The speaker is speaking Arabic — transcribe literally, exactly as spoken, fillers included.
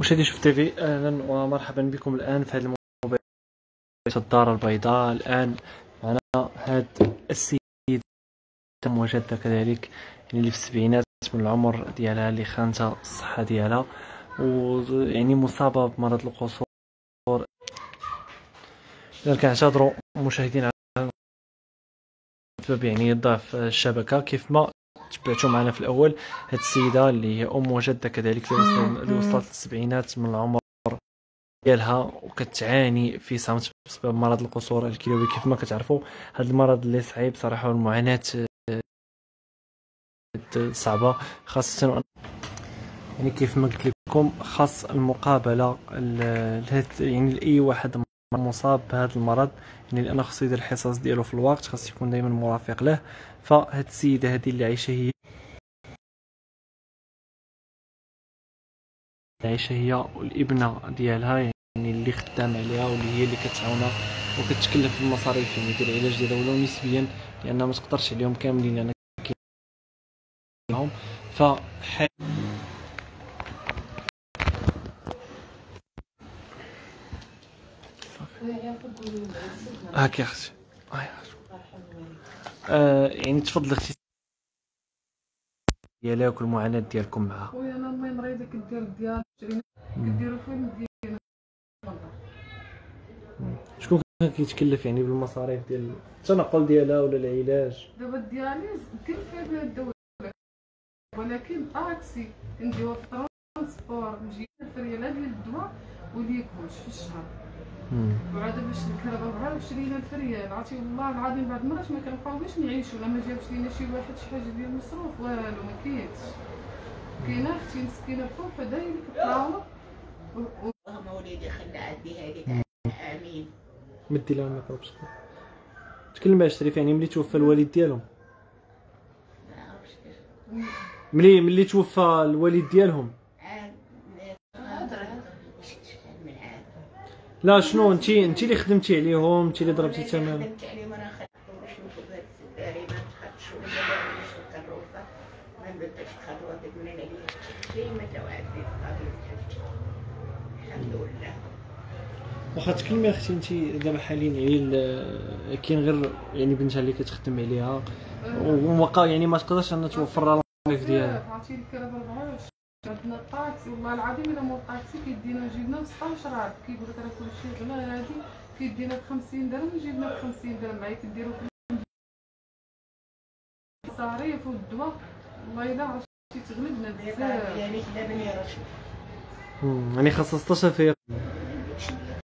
مشاهدي شوف تيفي، اهلا ومرحبا بكم الان في هذا الموبايل الدار البيضاء. الان معنا هذا السيد تم وجدها كذلك، يعني اللي في السبعينات من العمر ديالها، اللي خانتها الصحه ديالها ويعني مصابه بمرض القصور. اذا كنعتذروا مشاهدين على بسبب يعني ضعف الشبكه. كيف ما تبعتوا معنا في الاول، هاد السيده اللي هي ام وجده كذلك، اللي وصلت للسبعينات من العمر ديالها وكتعاني في صمت بسبب مرض القصور الكلوي. كيف ما كتعرفوا هذا المرض اللي صعيب صراحه، والمعاناه صعبه، خاصه يعني كيف ما قلت لكم خاص المقابله يعني لاي واحد مصاب بهذا المرض، يعني لان خصو يدير الحصص ديالو في الوقت، خاص يكون دائما مرافق له. فهاد السيده هذه اللي عايشه هي عايشه هي والابنه ديالها، يعني اللي خدام عليها واللي هي اللي كتعاونها وكتكلف في المصاريف يعني ديال العلاج ديالها، ولو نسبيا لان ما تقدرش عليهم كاملين، لان كاينهم ف هاك يا اختي. آه يعني تفضل اختي ديالك والمعاناه ديالكم معها. خويا انا المهم مريضه كدير ديال كديروا فين مدينه. شكون كان كيتكلف يعني بالمصاريف ديال التنقل ديالها ولا العلاج؟ دابا الدياليز مكلفه بها الدوله، ولكن طاكسي كنديوها في ترونسبور نجي الفرياله ديال الدواء وليكوش في الشهر. وعاد باش نكرا أربعة وعشرين ألف ريال، عرفتي والله العظيم بعض المرات ما كنبقاوش نعيشوا، لا ما جابش لينا شي واحد شي حاجه ديال المصروف والو، ما كاينش. كاينه اختي مسكينه بحال دايره كتعاون. اللهم وليدي خلى عندي هذيك. امين. مدي لها الميكروب بسكوت. تكلم شريف، يعني ملي توفى الوالد ديالهم، ملي ملي توفى الوالد ديالهم، لا شنو انت انت اللي خدمتي عليهم، انت اللي ضربتي الثمن؟ خدمت عليهم انا، خدمت نشوفوا بهاد السداري ما تخافش ولا نشوف الروفه، ما بديتش خطوه من عليا ديما توعد لي الطبيب. الحمد لله. واخا تكلمي اختي، انت دابا حاليا يعني كاين غير يعني بنتها اللي كتخدم عليها ومبقى يعني ما تقدرش انها توفر لها المصاريف ديالها. عرفتي ديك راه أربعة وعشرين عندنا الطاكسي، والله العظيم الا مول الطاكسي كيدينا جبنا ب ستطاش راه كيقول لك راه كلشي غلا، هادي كيدينا ب خمسين درهم جبنا ب خمسين درهم، معايا كديروا في المصاريف والدواء. والله الا عرفتي تغلبنا بزاف. يعني دابا يا رشيد يعني خاصها ستطاش فيها.